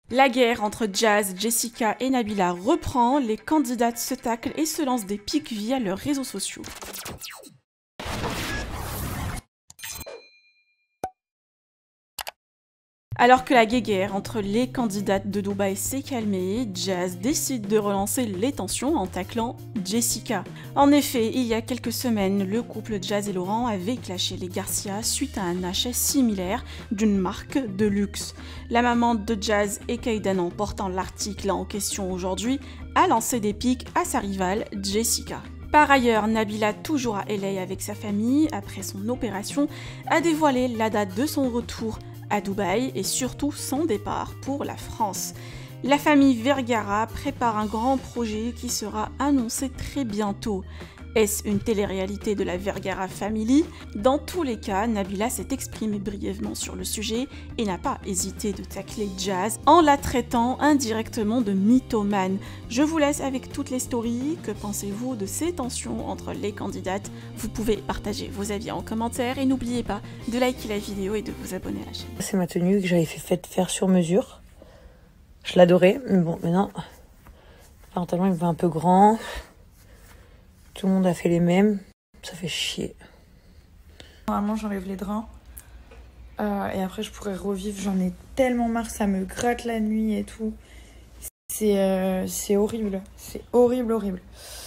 La guerre entre Jazz, Jessica et Nabila reprend, les candidates se taclent et se lancent des pics via leurs réseaux sociaux. Alors que la guéguerre entre les candidates de Dubaï s'est calmée, Jazz décide de relancer les tensions en taclant Jessica. En effet, il y a quelques semaines, le couple Jazz et Laurent avait clashé les Garcia suite à un achat similaire d'une marque de luxe. La maman de Jazz et Kayden, en portant l'article en question aujourd'hui, a lancé des pics à sa rivale Jessica. Par ailleurs, Nabila, toujours à LA avec sa famille, après son opération, a dévoilé la date de son retour à Dubaï et surtout son départ pour la France. La famille Vergara prépare un grand projet qui sera annoncé très bientôt. Est-ce une télé-réalité de la Vergara Family? Dans tous les cas, Nabila s'est exprimée brièvement sur le sujet et n'a pas hésité de tacler Jazz en la traitant indirectement de mythomane. Je vous laisse avec toutes les stories. Que pensez-vous de ces tensions entre les candidates? Vous pouvez partager vos avis en commentaire et n'oubliez pas de liker la vidéo et de vous abonner à la chaîne. C'est ma tenue que j'avais fait faire sur mesure. Je l'adorais, mais bon, maintenant, le pantalon il me va un peu grand. Tout le monde a fait les mêmes. Ça fait chier. Normalement, j'enlève les draps. Et après, je pourrais revivre. J'en ai tellement marre. Ça me gratte la nuit et tout. C'est horrible. C'est horrible, horrible.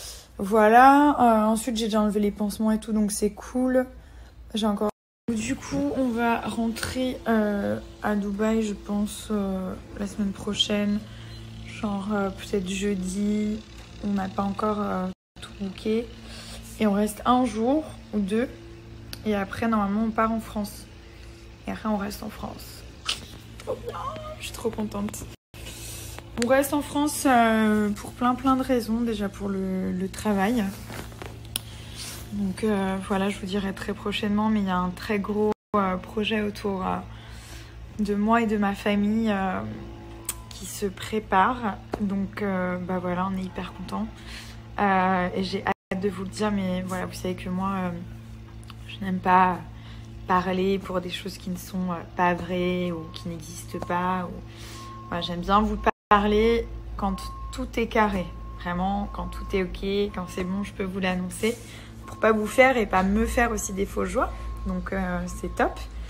Voilà. Ensuite, j'ai déjà enlevé les pansements et tout. Donc, c'est cool. J'ai encore... Du coup, on va rentrer à Dubaï, je pense, la semaine prochaine. Genre, peut-être jeudi. On n'a pas encore... tout booké et on reste un jour ou deux et après normalement on part en France et après on reste en France. Trop bien, je suis trop contente. On reste en France pour plein de raisons, déjà pour le travail, donc voilà, je vous dirai très prochainement, mais il y a un très gros projet autour de moi et de ma famille qui se prépare, donc bah voilà, on est hyper contents. Et j'ai hâte de vous le dire, mais voilà, vous savez que moi, je n'aime pas parler pour des choses qui ne sont pas vraies ou qui n'existent pas. Voilà, j'aime bien vous parler quand tout est carré, vraiment, quand tout est ok, quand c'est bon, je peux vous l'annoncer, pour pas vous faire et pas me faire aussi des fausses joies, donc c'est top.